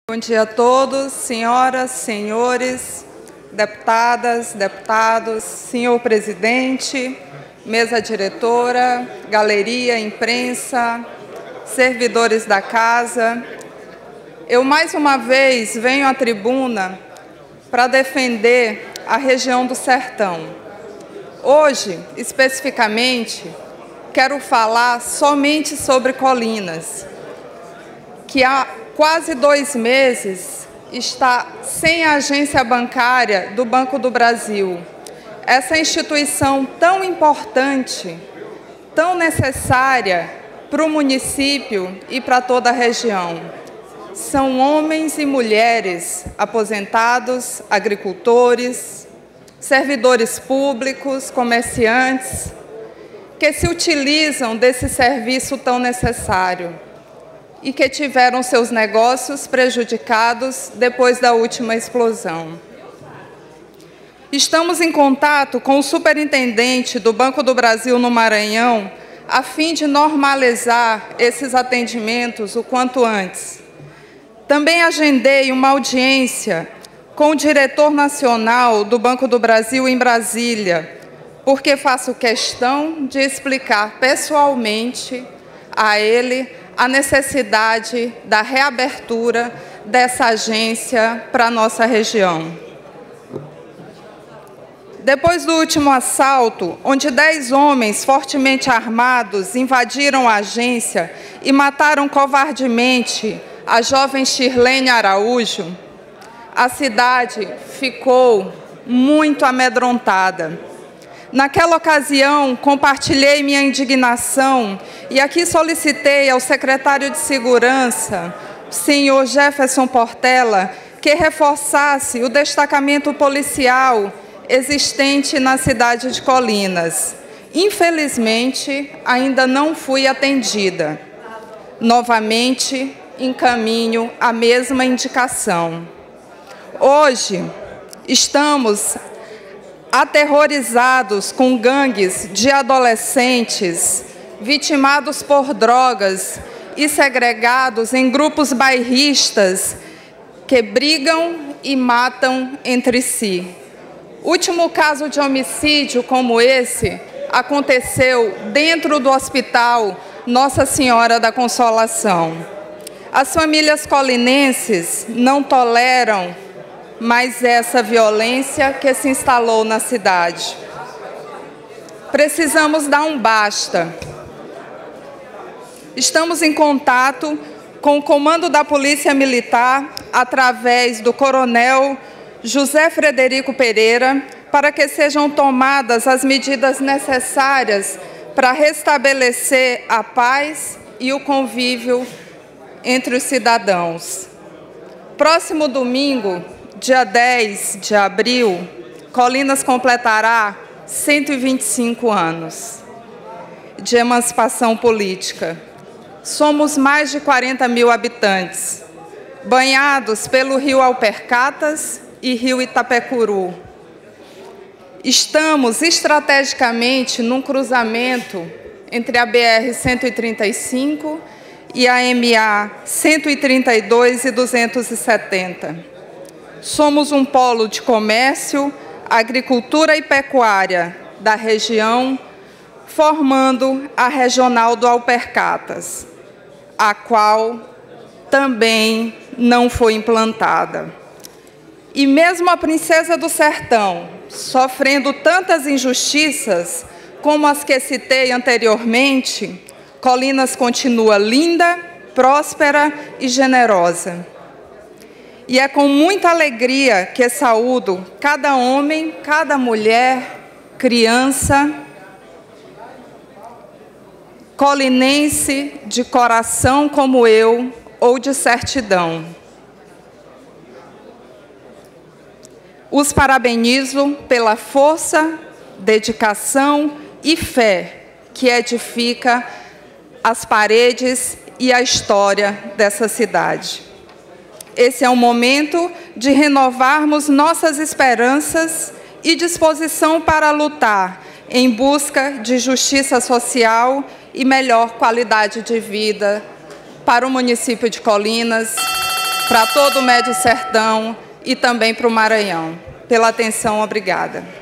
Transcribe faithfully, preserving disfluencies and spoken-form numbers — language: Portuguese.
Bom dia a todos, senhoras, senhores, deputadas, deputados, senhor presidente, mesa diretora, galeria, imprensa, servidores da casa. Eu, mais uma vez, venho à tribuna para defender a região do Sertão. Hoje, especificamente, quero falar somente sobre Colinas, que há quase dois meses está sem a agência bancária do Banco do Brasil. Essa instituição tão importante, tão necessária para o município e para toda a região. São homens e mulheres aposentados, agricultores, servidores públicos, comerciantes, que se utilizam desse serviço tão necessário e que tiveram seus negócios prejudicados depois da última explosão. Estamos em contato com o superintendente do Banco do Brasil no Maranhão, a fim de normalizar esses atendimentos o quanto antes. Também agendei uma audiência com o diretor nacional do Banco do Brasil em Brasília, porque faço questão de explicar pessoalmente a ele a necessidade da reabertura dessa agência para a nossa região. Depois do último assalto, onde dez homens fortemente armados invadiram a agência e mataram covardemente a jovem Shirlene Araújo, a cidade ficou muito amedrontada. Naquela ocasião, compartilhei minha indignação e aqui solicitei ao secretário de Segurança, senhor Jefferson Portela, que reforçasse o destacamento policial existente na cidade de Colinas. Infelizmente, ainda não fui atendida. Novamente, encaminho a mesma indicação. Hoje, estamos aterrorizados com gangues de adolescentes vitimados por drogas e segregados em grupos bairristas que brigam e matam entre si. Último caso de homicídio como esse aconteceu dentro do Hospital Nossa Senhora da Consolação. As famílias colinenses não toleram mais essa violência que se instalou na cidade. Precisamos dar um basta. Estamos em contato com o comando da Polícia Militar, através do coronel José Frederico Pereira, para que sejam tomadas as medidas necessárias para restabelecer a paz e o convívio entre os cidadãos. Próximo domingo, dia dez de abril, Colinas completará cento e vinte e cinco anos de emancipação política. Somos mais de quarenta mil habitantes, banhados pelo rio Alpercatas e rio Itapecuru. Estamos estrategicamente num cruzamento entre a B R cento e trinta e cinco e a M A cento e trinta e dois e duzentos e setenta. Somos um polo de comércio, agricultura e pecuária da região, formando a Regional do Alpercatas, a qual também não foi implantada. E mesmo a Princesa do Sertão, sofrendo tantas injustiças como as que citei anteriormente, Colinas continua linda, próspera e generosa. E é com muita alegria que saúdo cada homem, cada mulher, criança, colinense de coração como eu ou de certidão. Os parabenizo pela força, dedicação e fé que edifica as paredes e a história dessa cidade. Esse é o momento de renovarmos nossas esperanças e disposição para lutar em busca de justiça social e melhor qualidade de vida para o município de Colinas para todo o Médio Sertão e também para o Maranhão. Pela atenção, obrigada.